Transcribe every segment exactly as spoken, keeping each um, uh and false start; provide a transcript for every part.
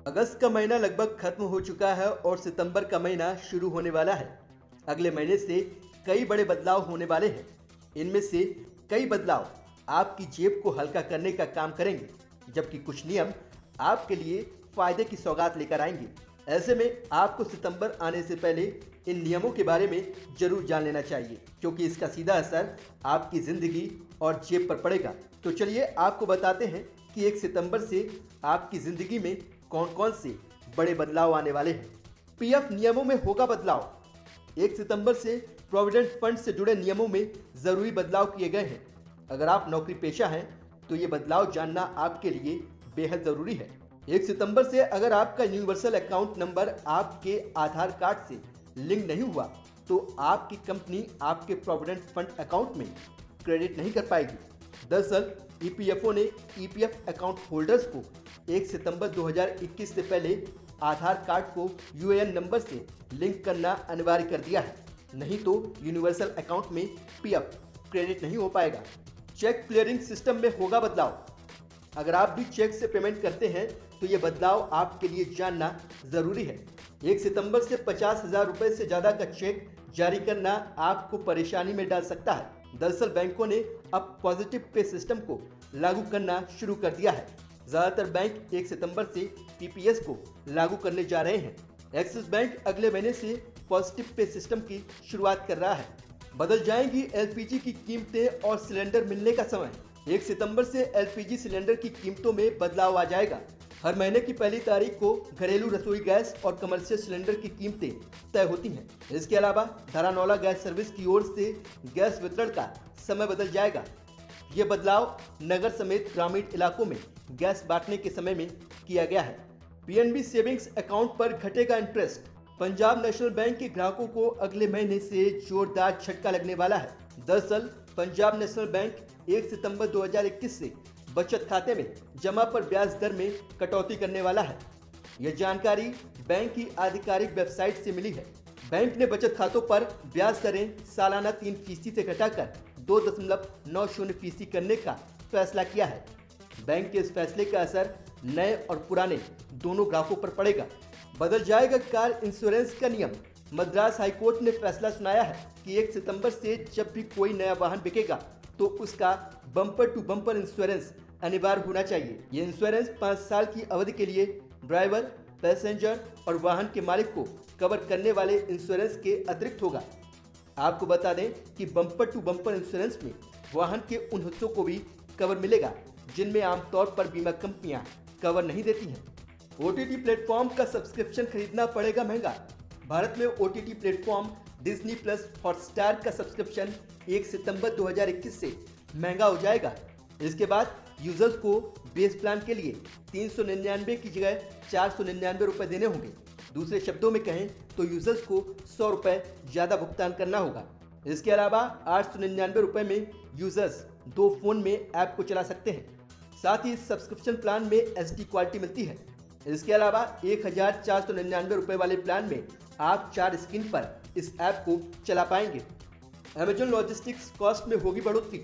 अगस्त का महीना लगभग खत्म हो चुका है और सितंबर का महीना शुरू होने वाला है। अगले महीने से कई बड़े बदलाव होने वाले हैं। इनमें से कई बदलाव आपकी जेब को हल्का करने का काम करेंगे, जबकि कुछ नियम आपके लिए फायदे की सौगात लेकर आएंगे। ऐसे में आपको सितंबर आने से पहले इन नियमों के बारे में जरूर जान लेना चाहिए, क्योंकि इसका सीधा असर आपकी जिंदगी और जेब पर पड़ेगा। तो चलिए आपको बताते हैं कि एक सितंबर से आपकी जिंदगी में कौन कौन से बड़े बदलाव आने वाले हैं। पीएफ नियमों में होगा बदलाव। एक सितंबर से प्रोविडेंट फंड से जुड़े नियमों में जरूरी बदलाव किए गए हैं। अगर आप नौकरी पेशा हैं तो ये बदलाव जानना आपके लिए बेहद जरूरी है। एक सितंबर से अगर आपका यूनिवर्सल अकाउंट नंबर आपके आधार कार्ड से लिंक नहीं हुआ तो आपकी कंपनी आपके प्रोविडेंट फंड अकाउंट में क्रेडिट नहीं कर पाएगी। दरअसल ईपीएफओ ने ईपीएफ अकाउंट होल्डर्स को एक सितंबर दो हज़ार इक्कीस से पहले आधार कार्ड को यूएएन नंबर से लिंक करना अनिवार्य कर दिया है, नहीं तो यूनिवर्सल अकाउंट में पीएफ क्रेडिट नहीं हो पाएगा। चेक क्लियरिंग सिस्टम में होगा बदलाव। अगर आप भी चेक से पेमेंट करते हैं तो ये बदलाव आपके लिए जानना जरूरी है। एक सितंबर से पचास हजार रुपए से ज्यादा का चेक जारी करना आपको परेशानी में डाल सकता है। दरअसल बैंकों ने अब पॉजिटिव पे सिस्टम को लागू करना शुरू कर दिया है। ज्यादातर बैंक एक सितंबर से पीपीएस को लागू करने जा रहे हैं। एक्सिस बैंक अगले महीने से पॉजिटिव पे सिस्टम की शुरुआत कर रहा है। बदल जाएंगी एलपीजी की कीमतें और सिलेंडर मिलने का समय। एक सितंबर से एलपीजी सिलेंडर की कीमतों में बदलाव आ जाएगा। हर महीने की पहली तारीख को घरेलू रसोई गैस और कमर्शियल सिलेंडर की कीमतें तय होती हैं। इसके अलावा धारानौला गैस सर्विस की ओर से गैस वितरण का समय बदल जाएगा। ये बदलाव नगर समेत ग्रामीण इलाकों में गैस बांटने के समय में किया गया है। पीएनबी सेविंग्स अकाउंट पर घटेगा इंटरेस्ट। पंजाब नेशनल बैंक के ग्राहकों को अगले महीने से जोरदार झटका लगने वाला है। दरअसल पंजाब नेशनल बैंक एक सितंबर दो हज़ार इक्कीस से बचत खाते में जमा पर ब्याज दर में कटौती करने वाला है। यह जानकारी बैंक की आधिकारिक वेबसाइट से मिली है। बैंक ने बचत खातों पर ब्याज दरें सालाना तीन फीसदी से घटाकर दो दशमलव नौ शून्य फीसदी करने का फैसला किया है। बैंक के इस फैसले का असर नए और पुराने दोनों ग्राहकों पर पड़ेगा। बदल जाएगा कार इंश्योरेंस का नियम। मद्रास हाईकोर्ट ने फैसला सुनाया है कि एक सितंबर से जब भी कोई नया वाहन बिकेगा तो उसका बम्पर टू बम्पर इंश्योरेंस अनिवार्य होना चाहिए। ये इंश्योरेंस पाँच साल की अवधि के लिए ड्राइवर, पैसेंजर और वाहन के मालिक को कवर करने वाले इंश्योरेंस के अतिरिक्त होगा। आपको बता दें कि बम्पर टू बम्पर इंश्योरेंस में वाहन के उन हिस्सों को भी कवर मिलेगा जिनमें आमतौर पर बीमा कंपनियां कवर नहीं देती हैं। ओटीटी प्लेटफॉर्म का सब्सक्रिप्शन खरीदना पड़ेगा महंगा। भारत में OTT platform Disney plus Hotstar का सब्सक्रिप्शन एक सितंबर दो हज़ार इक्कीस से महंगा हो जाएगा। इसके बाद यूजर्स को बेस प्लान के लिए तीन सौ निन्यानवे की जगह चार सौ निन्यानवे रुपए देने होंगे। दूसरे शब्दों में कहें तो यूजर्स को सौ रुपए ज्यादा भुगतान करना होगा। इसके अलावा आठ सौ निन्यानवे रुपए में यूजर्स दो फोन में ऐप को चला सकते हैं। साथ ही इस सब्सक्रिप्शन प्लान में एचडी क्वालिटी मिलती है। इसके अलावा एक हजार चार सौ निन्यानवे रुपए वाले प्लान में आप चार स्क्रीन पर इस ऐप को चला पाएंगे। अमेजन लॉजिस्टिक्स कॉस्ट में होगी बढ़ोतरी।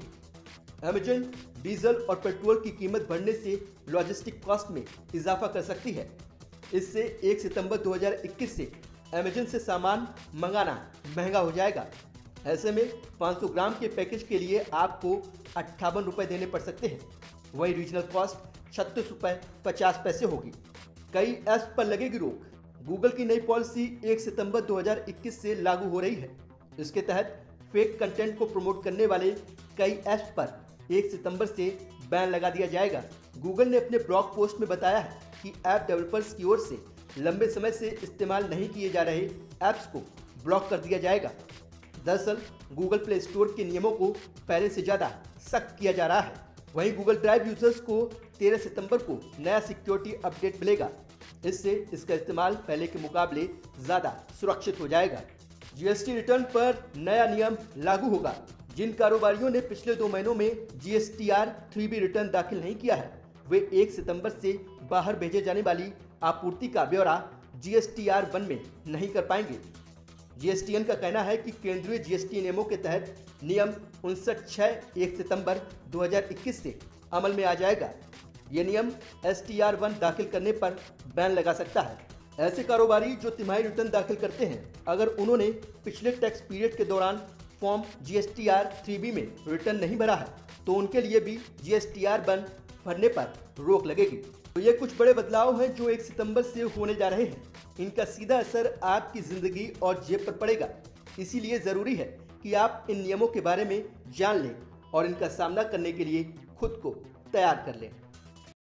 अमेजन डीजल और पेट्रोल की कीमत बढ़ने से लॉजिस्टिक कॉस्ट में इजाफा कर सकती है। इससे एक सितंबर दो हज़ार इक्कीस से अमेजन से सामान मंगाना महंगा हो जाएगा। ऐसे में पाँच सौ ग्राम के पैकेज के लिए आपको अट्ठावन रुपए देने पड़ सकते हैं। वहीं रीजनल कॉस्ट छत्तीस रुपए पचास पैसे होगी। कई ऐप्स पर लगेगी रोक। गूगल की नई पॉलिसी एक सितंबर दो हज़ार इक्कीस से लागू हो रही है। इसके तहत फेक कंटेंट को प्रमोट करने वाले कई ऐप्स पर एक सितंबर से बैन लगा दिया जाएगा। गूगल ने अपने ब्लॉग पोस्ट में बताया है कि ऐप डेवलपर्स की ओर से लंबे समय से इस्तेमाल नहीं किए जा रहे ऐप्स को ब्लॉक कर दिया जाएगा। दरअसल गूगल प्ले स्टोर के नियमों को पहले से ज्यादा सख्त किया जा रहा है। वहीं गूगल ड्राइव यूजर्स को तेरह सितंबर को नया सिक्योरिटी अपडेट मिलेगा। इससे इसका इस्तेमाल पहले के मुकाबले ज्यादा सुरक्षित हो जाएगा। जीएसटी रिटर्न पर नया नियम लागू होगा। जिन कारोबारियों ने पिछले दो महीनों में जीएसटीआर थ्री बी रिटर्न दाखिल नहीं किया है वे एक सितंबर से बाहर भेजे जाने वाली आपूर्ति का ब्यौरा जीएसटीआर वन में नहीं कर पाएंगे। जीएसटीएन का कहना है कि केंद्रीय जीएसटी नियमों के तहत नियम उनसठ छह एक सितंबर दो हज़ार इक्कीस से अमल में आ जाएगा। ये नियम एस टी आर वन दाखिल करने पर बैन लगा सकता है। ऐसे कारोबारी जो तिमाही रिटर्न दाखिल करते हैं, अगर उन्होंने पिछले टैक्स पीरियड के दौरान form G S T R three B में रिटर्न नहीं भरा है, तो उनके लिए भी G S T R one भरने पर रोक लगेगी। तो ये कुछ बड़े बदलाव हैं जो एक सितंबर से होने जा रहे हैं। इनका सीधा असर आपकी जिंदगी और जेब पर पड़ेगा। इसीलिए जरूरी है कि आप इन नियमों के बारे में जान लें और इनका सामना करने के लिए खुद को तैयार कर लें।